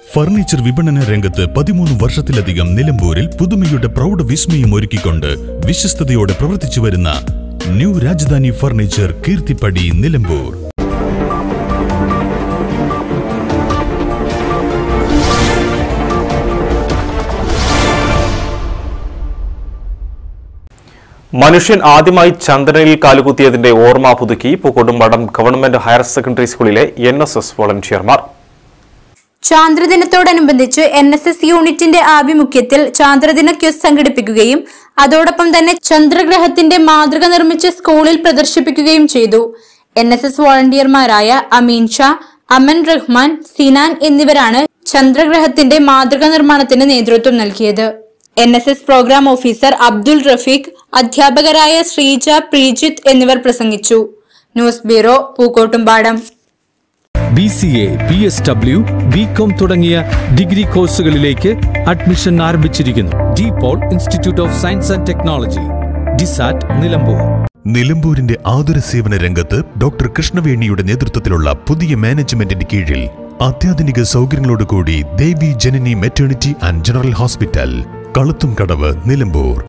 Furniture വിപണന രംഗത്ത് 13 വർഷത്തിലധികം നിലമ്പൂരിൽ പുതുമയുടെ പ്രൗഢ വിസ്മയം ഒരുക്കിക്കൊണ്ട് വിശ്വസ്തയോടെ പ്രവർത്തിച്ചു വരുന്ന ന്യൂ രാജധാനി ഫർണിച്ചർ കീർത്തിപ്പടി നിലമ്പൂർ. മനുഷ്യൻ ആദ്യമായി ചന്ദ്രനിൽ കാലുകുത്തിയതിന്റെ ഓർമ്മ പുതുക്കി പൂക്കോട്ടുംപാടം ഗവൺമെന്റ് ഹയർ സെക്കൻഡറി സ്കൂളിലെ NSS വോളണ്ടിയർമാർ. ചാന്ദ്രദിനത്തോടനുബന്ധിച്ച് NSS യൂണിറ്റിന്റെ ആഭിമുഖ്യത്തിൽ ചാന്ദ്രദിന ക്വിസ് സംഘടിപ്പിക്കുകയും അതോടൊപ്പം തന്നെ ചന്ദ്രഗ്രഹത്തിന്റെ മാതൃക നിർമ്മിച്ച് സ്കൂളിൽ പ്രദർശിപ്പിക്കുകയും ചെയ്തു. NSS വോളണ്ടിയർമാരായ അമീൻ ഷാ, അമൻ റഹ്മാൻ, സിനാൻ എന്നിവരാണ് ചന്ദ്രഗ്രഹത്തിന്റെ മാതൃക നിർമ്മാണത്തിന് നേതൃത്വം നൽകിയത്. NSS programme officer Abdul Rafeeq, അധ്യാപകരായ ശ്രീജ, പ്രീജിത്ത് എന്നിവർ പ്രസംഗിച്ചു. News bureau, Pookkottumpadam. BCA, PSW, BCom തുടങ്ങിയ ഡിഗ്രി കോഴ്സുകളിലേക്ക് അഡ്മിഷൻ ആരംഭിച്ചിരിക്കുന്നു. DPOL institute of science and technology, DSAT, Nilambur. നിലമ്പൂരിന്റെ ആതുര സേവന രംഗത്ത് ഡോക്ടർ കൃഷ്ണവേണിയുടെ നേതൃത്വത്തിലുള്ള പുതിയ മാനേജ്മെന്റിന്റെ കീഴിൽ അത്യാധുനിക സൗകര്യങ്ങളോടുകൂടി Devi Janani maternity and general hospital, Kaluthumkadavu, Nilambur.